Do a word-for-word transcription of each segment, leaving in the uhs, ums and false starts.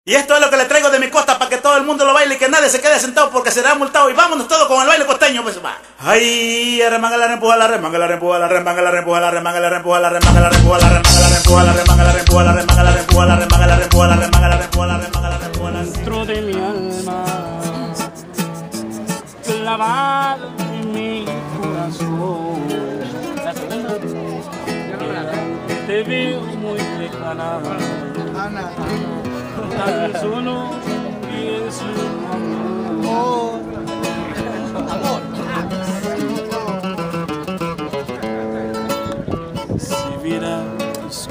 Y esto es lo que le traigo de mi costa para que todo el mundo lo baile y que nadie se quede sentado porque será multado. Y vámonos todos con el baile costeño, pues va. Ay, remanga la rempuja la remanga la rempuja la remanga la rempuja la remanga la rempuja la remanga la rempuja la remanga la rempuja la remanga la rempuja la remanga la rempuja la remanga la rempuja la remanga la rempuja la remanga la rempuja la dentro de mi alma, clavado en mi corazón. Te veo muy lejana, tan solo pienso en amor. Amor. Si vieras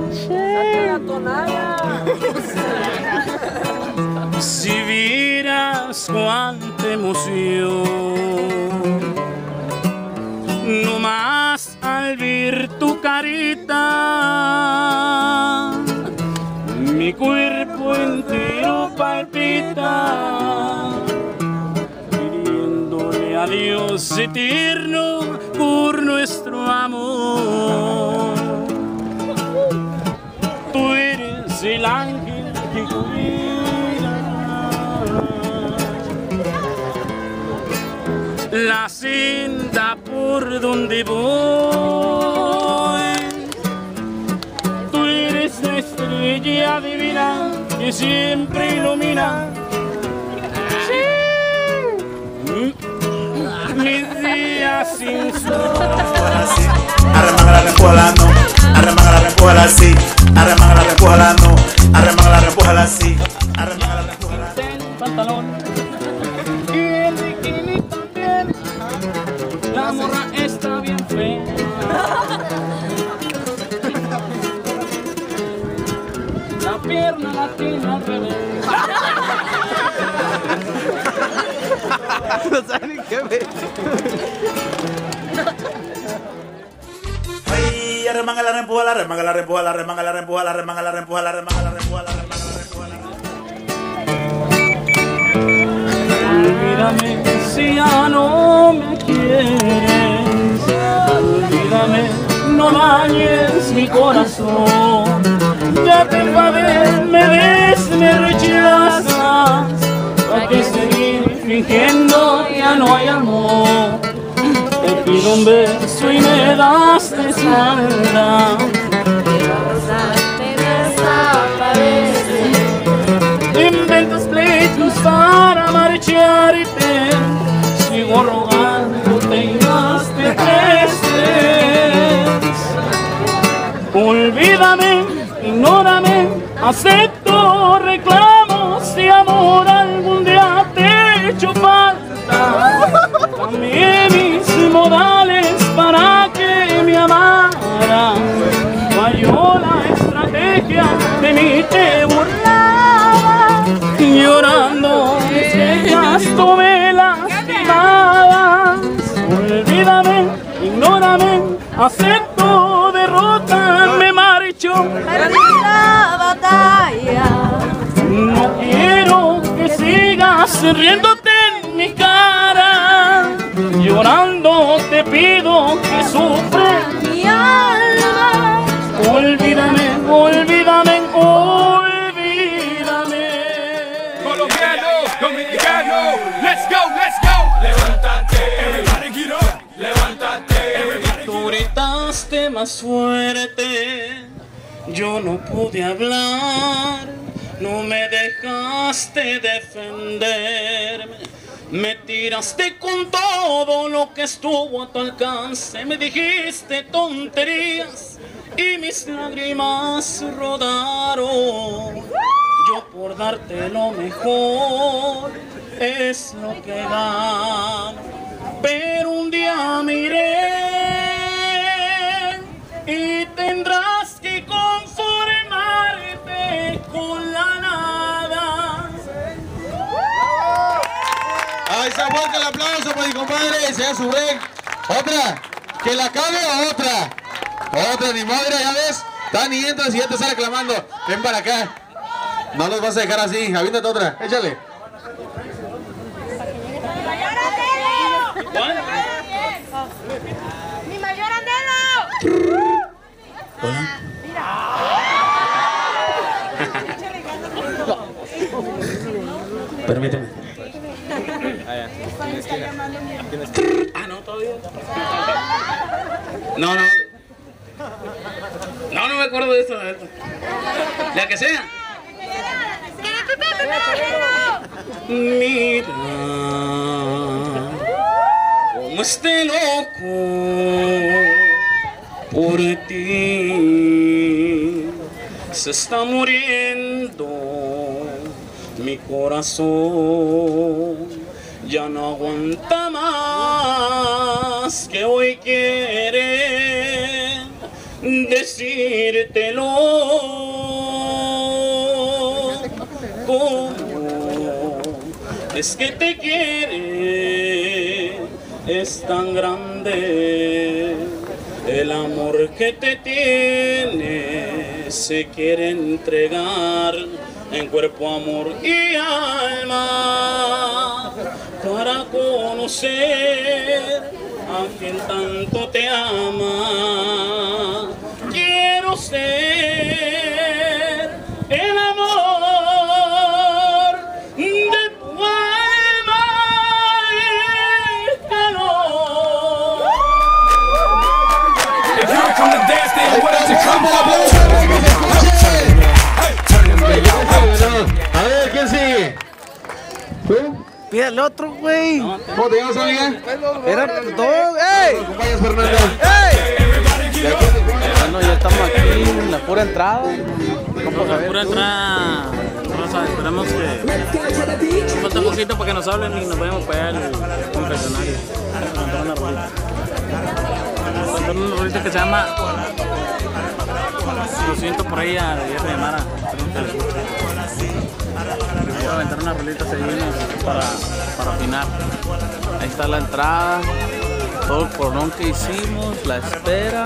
cuánto, si vieras cuánta emoción, no más al ver tu carita, mi cuerpo entero palpita, pidiéndole a Dios eterno por nuestro amor. Tú eres el ángel que cuida la senda por donde voy. Tú eres la estrella divina que siempre ilumina mis días sin sol. Arremanga la rempuja no, arremanga la rempuja sí, arremanga la rempuja no, arremanga la rempuja sí, arremanga la rempuja la pantalón y el bikini también. La morra está bien fea. La pierna la tiene al revés. No sabe ni qué ver. Ay, arremanga la rempuja la remanga la rempuja la remanga la rempuja la remanga la rempuja la remanga la rempuja la remanga la rempuja la Olvídame si ya no me quieres, olvídame, no dañes mi corazón. Ya te enfadé, me ves, me rechazas, ¿para qué seguir fingiendo ya no hay amor? Te pido un beso y me das de espalda. Inventas pleitos para marcharte, sigo rogándote y más te prestes. Olvídame, ignórame, acepto reclamos de amor, algún día te he hecho falta. Cambié mis modales para que me amara, falló la estrategia, de mí te burlaba, llorando estrellas tomé lastimadas. Olvídame, ignórame, acepto derrota, me marcho, perdí la batalla. No quiero que sigas riéndote en mi cara, llorando te pido que sufre Mi alma. Olvídame, olvídame, olvídame. Colombiano, dominicano, let's go, let's go. Levántate, everybody get up. Levántate, everybody. Tú gritaste más fuerte, yo no pude hablar, no me dejaste defenderme. Me tiraste con todo lo que estuvo a tu alcance, me dijiste tonterías y mis lágrimas rodaron. Yo por darte lo mejor es lo que gano, pero un día me iré y tendrás que conformarte con la nada. Ahí está, fuerte el aplauso para mi compadre, sea su break. Otra, que la cabe a otra. Otra, ni madre, ya ves. Tan y entras y ya te está reclamando. Ven para acá. No los vas a dejar así. Aviéntate otra, échale. Mi mayor anhelo. Permíteme. Ah, no, todavía. No, no. No, no me acuerdo de esto. De esto. La que sea. Mira cómo esté loco por ti. Se está muriendo mi corazón. Ya no aguanta más, que hoy quiere decírtelo. ¿Cómo es que te quiere? Es tan grande el amor que te tiene. Se quiere entregar en cuerpo, amor y alma para conocer a quien tanto te ama. Quiero ser el amor de tu alma y el calor. If you come to dance, then what did you come for? A ver, ¿quién sigue? ¿Tú? Pide al otro, güey. ¿Cómo te llamas, amiga? Era dos, ¡ey! ¿Cómo acompañas, Fernando? ¡Ey! Bueno, ya estamos aquí en la pura entrada. Vamos a La ver. pura entrada, Rosa, esperemos que falta un poquito para que nos hablen y nos vayamos para allá al confesionario. Cantar una rolita. Cantar una rolita que se llama Lo siento por ella, de Viernes de Mara. Voy a aventar una rolita, seguimos para, para afinar. Ahí está la entrada, todo el cordón que hicimos, la espera.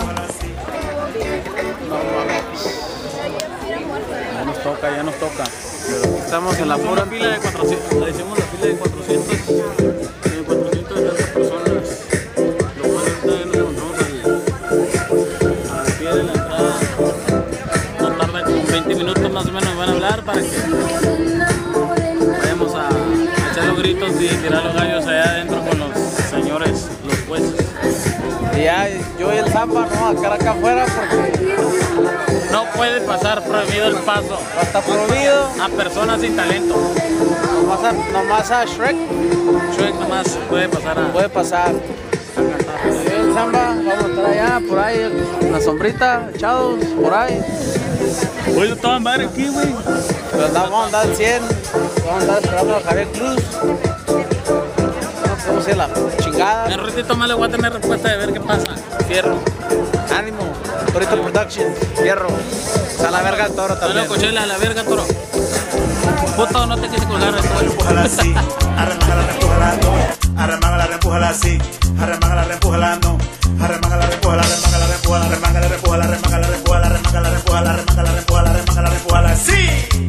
Ya nos toca, ya nos toca. Pero estamos en la pura fila de cuatrocientos. Le hicimos la fila de cuatrocientos, de cuatrocientos de tantas personas. Lo cual ahorita ya nos encontramos al, al pie de la entrada. No tarda como veinte minutos más o menos, me van a hablar para que vayamos a echar los gritos y tirar los gallos allá adentro con los señores, los jueces. Y ya, yo y el Zamba, no, acá acá afuera porque No puede pasar, prohibido el paso está prohibido. a personas sin talento. Nomás a, nomás a Shrek Shrek nomás puede pasar a... puede pasar. Yo y el Zamba, vamos a estar allá, por ahí, en la sombrita, echados, por ahí. Oye, toda madre aquí, güey. Pero andamos, vamos a andar al cien, vamos a andar esperando a Javier Cruz. No podemos ir a la chingada. En un ratito más le voy a tener respuesta de ver qué pasa. Fierro. Ánimo, Torito Production, Fierro. Está la verga el toro No también. lo cochela a la verga, toro. Puto, no te quise colgar de todo. Empújala así, arremángala, empújala, no. Arremángala, empújala así, arremángala, empújala, no. Arremángala, empújala, arremángala, empújala, arremángala, empújala, arremángala, empújala, arremángala, empújala, arremángala, empújala, arremángala, empújala así.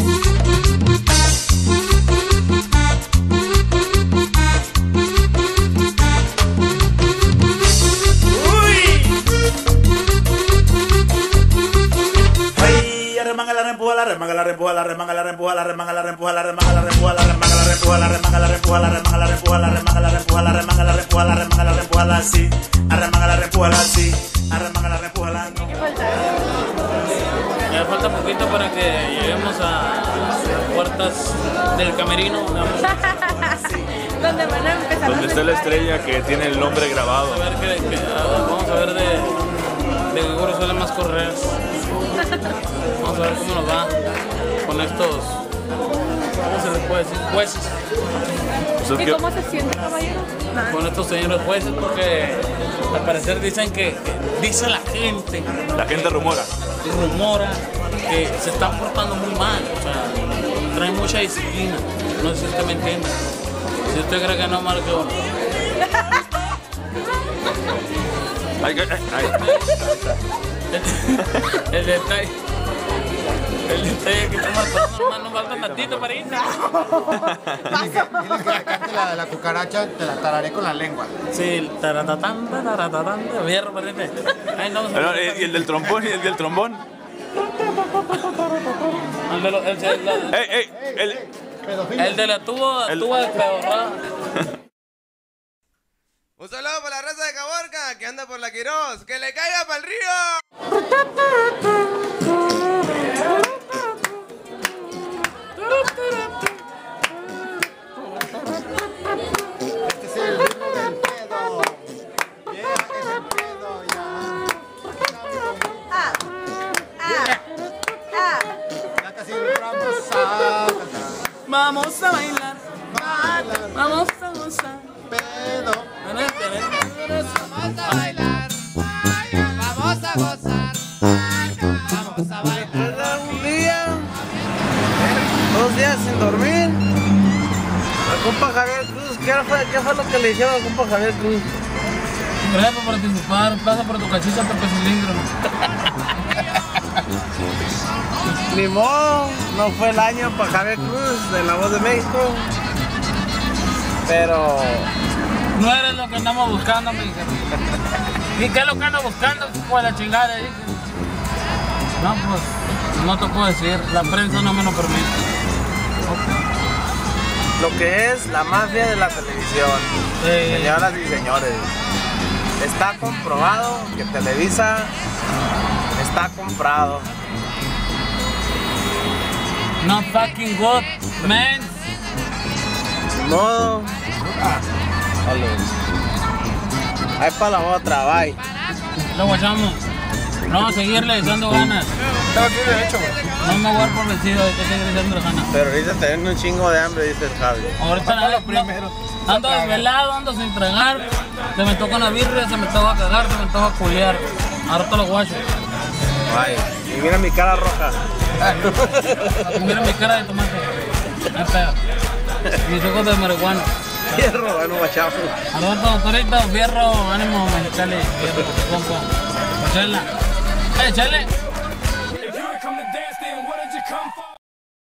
Arremángala, empújala, arremángala, empújala, arremángala, empújala, arremángala, empújala, arremángala, empújala, arremángala, empújala, arremángala, empújala, arremángala, empújala, arremángala, empújala, arremángala, empújala, arremángala, empújala así, arremángala, empújala así, arremángala, empújala. Me falta poquito para que lleguemos a las puertas del camerino. Vamos Donde van a empezar Donde está la estrella que tiene el nombre grabado. a ver qué, qué- vamos a ver de de qué grueso salen más correas. Vamos a ver cómo nos va con estos, ¿cómo se les puede decir? Jueces. O sea, ¿Y que- cómo se siente, caballero? Nada. Con estos señores jueces, porque al parecer dicen que, que dice la gente, la gente rumora. que rumora que se están portando muy mal, o sea, traen mucha disciplina. No sé si usted me entiende. Si usted cree que no, marque uno. Ay, ay, ay. El, el detalle. El detalle es que estamos pasando, nomás nos falta tantito para irnos. Dile que, dile que la cante la, la cucaracha, te la tararé con la lengua. Sí, taratatán, taratatán, fierro, pariente. Ay, no, Pero, eh, ¿y el del trombón? ¿Y el del trombón? El de los- el- el- la- ¡Ey, ey! El, Pedofilia. El de la tubo, El- tubo de pedorrada. Un saludo para la raza de Caborca que anda por la Quirós. ¡Que le caiga para el río! Este es el ritmo del pedo. Yeah, es el pedo, ya. Ah, ah, ah. Ya casi vamos a cantar. Vamos a bailar, Bailar, vamos a gozar. pedo. Vamos a bailar, vamos a gozar, vamos a bailar. Un día, dos días sin dormir. Al compa Javier Cruz, ¿qué fue, qué fue lo que le hicieron al compa Javier Cruz? Gracias por participar, pasa por tu cachicha, Pepe Cilindro. Ni modo, no fue el año para Javier Cruz de La Voz de México. Pero No eres lo que andamos buscando, mi hija. ¿Y qué es lo que ando buscando? Pues la chingada, dije. No, pues, no te puedo decir, la prensa no me lo permite. lo que es la mafia de la televisión, Sí. señoras y señores, está comprobado que Televisa está comprado. No fucking good, man. No. Ahí para la otra, bye. Lo guachamos. No, vamos a seguirle echando ganas. No me voy a dar por vencido, hay que seguir echando ganas. Pero ahorita teniendo un chingo de hambre, dice el Javi. Ahorita ando, primero. ando desvelado, ando sin tragar. Se me toca una birria, se me toca cagar, se me toca culiar. Ahorita lo guacho. Bye. Y mira mi cara roja. Y mira mi cara de tomate. No es feo. Mis ojos de marihuana. Fierro, bueno, guachamos. Alberto, Torito, Fierro, ánimo, Mexicali, Fierro, compa. Chela. Eh, chele.